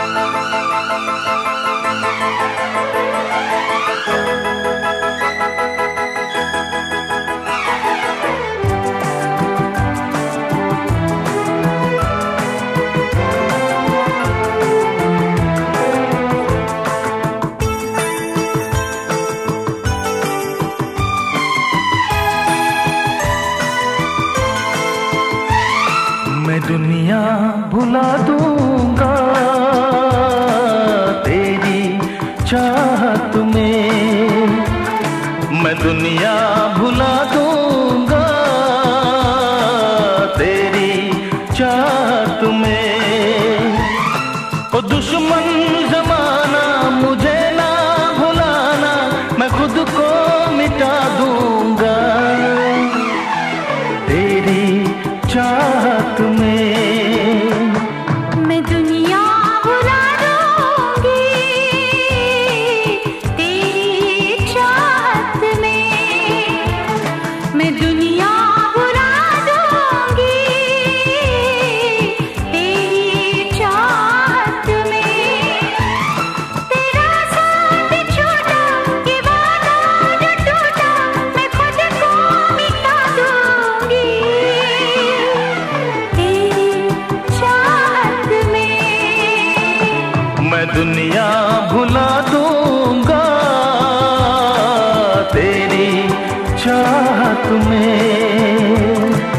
मैं दुनिया भुला दूंगा तेरी चाहत में, मैं दुनिया भुला दूंगा तेरी चाहत में। ओ दुश्मन जमाना मुझे ना भुलाना, मैं खुद को मिटा दूंगा तेरी चाहत में। मैं दुनिया भुला दूंगी तेरी चाहत में, मैं दुनिया भुला दूंगी तेरी चाहत में। तेरा साथ छोटा ये वादा जो टूटा, मैं खुद को मिटा दूंगी मैं दुनिया भुला दूंगा तेरी चाहत में।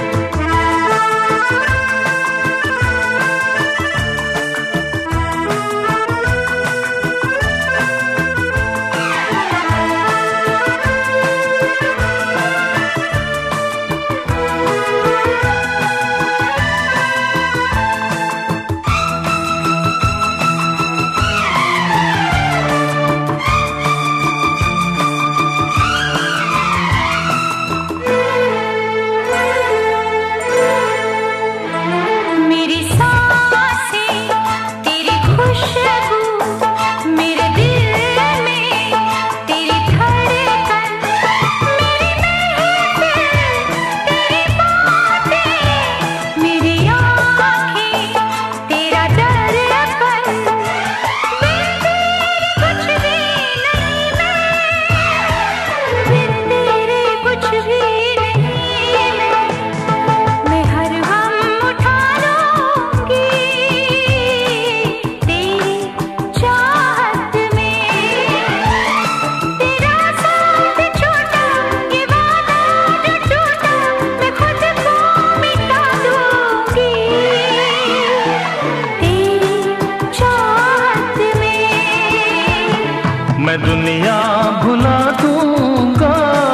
मैं दुनिया भुला दूंगा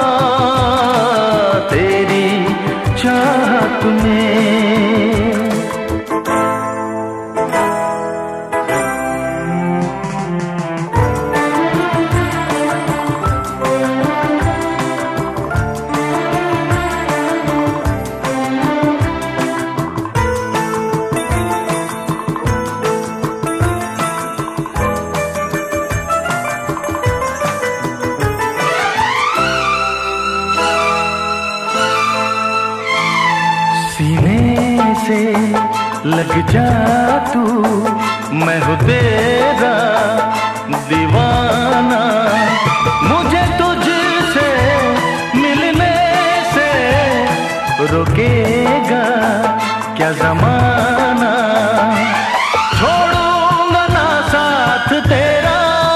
तेरी चाहत में। सीने से लग जा तू, मैं हूँ तेरा दीवाना। मुझे तुझसे मिलने से रोकेगा क्या जमाना। छोड़ूंगा ना साथ तेरा,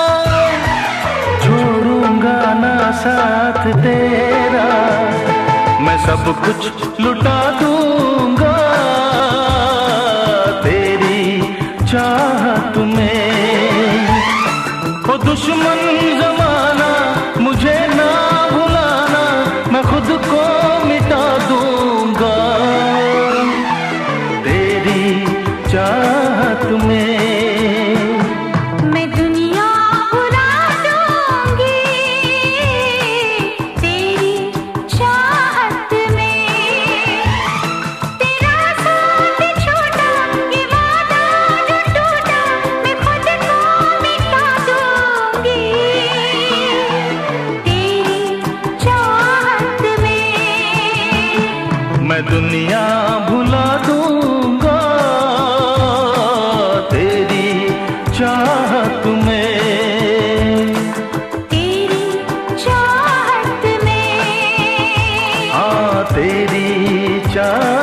छोड़ूंगा ना साथ तेरा। मैं सब कुछ लुटा दूंगा तेरी चाहत में। ओ दुश्मन जमाना मुझे ना भुलाना, मैं खुद को मिटा दूंगा तेरी चाहत में। मैं दुनिया भुला दूंगा तेरी चाहत